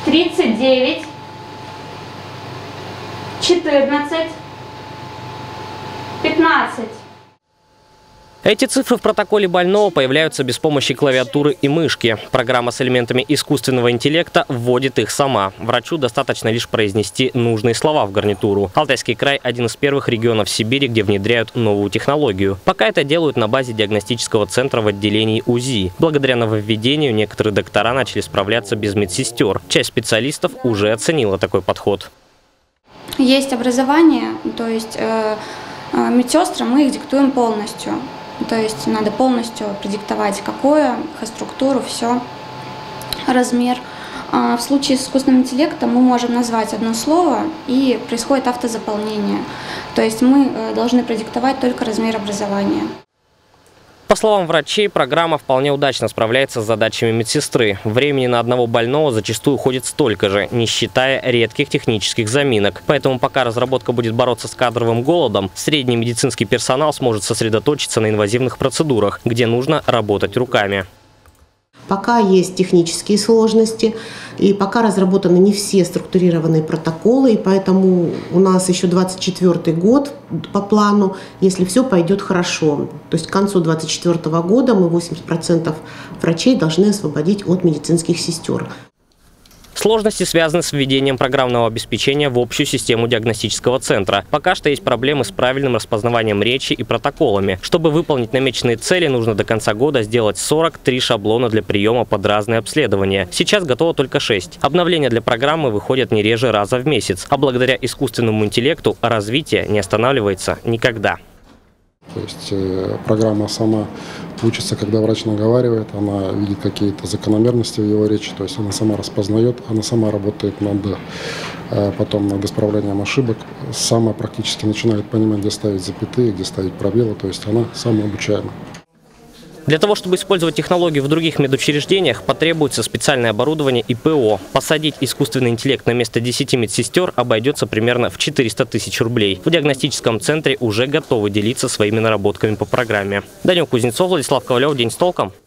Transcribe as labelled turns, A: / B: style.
A: 39, 14, 15.
B: Эти цифры в протоколе больного появляются без помощи клавиатуры и мышки. Программа с элементами искусственного интеллекта вводит их сама. Врачу достаточно лишь произнести нужные слова в гарнитуру. Алтайский край – один из первых регионов Сибири, где внедряют новую технологию. Пока это делают на базе диагностического центра в отделении УЗИ. Благодаря нововведению некоторые доктора начали справляться без медсестер. Часть специалистов уже оценила такой подход.
C: Есть образование, то есть медсестры мы их диктуем полностью. То есть надо полностью продиктовать, какое, структуру, все, размер. В случае с искусственным интеллектом мы можем назвать одно слово, и происходит автозаполнение. То есть мы должны продиктовать только размер образования.
B: По словам врачей, программа вполне удачно справляется с задачами медсестры. Времени на одного больного зачастую уходит столько же, не считая редких технических заминок. Поэтому пока разработка будет бороться с кадровым голодом, средний медицинский персонал сможет сосредоточиться на инвазивных процедурах, где нужно работать руками.
D: Пока есть технические сложности, и пока разработаны не все структурированные протоколы, и поэтому у нас еще 2024 год по плану, если все пойдет хорошо. То есть к концу 2024 года мы 80% врачей должны освободить от медицинских сестер.
B: Сложности связаны с введением программного обеспечения в общую систему диагностического центра. Пока что есть проблемы с правильным распознаванием речи и протоколами. Чтобы выполнить намеченные цели, нужно до конца года сделать 43 шаблона для приема под разные обследования. Сейчас готово только 6. Обновления для программы выходят не реже раза в месяц. А благодаря искусственному интеллекту развитие не останавливается никогда.
E: То есть программа сама учится, когда врач наговаривает, она видит какие-то закономерности в его речи, то есть она сама распознает, она сама работает потом над исправлением ошибок, сама практически начинает понимать, где ставить запятые, где ставить пробелы, то есть она самообучаема.
B: Для того, чтобы использовать технологию в других медучреждениях, потребуется специальное оборудование и ПО. Посадить искусственный интеллект на место 10 медсестер обойдется примерно в 400 тысяч рублей. В диагностическом центре уже готовы делиться своими наработками по программе. Данил Кузнецов, Владислав Ковалев. День с толком.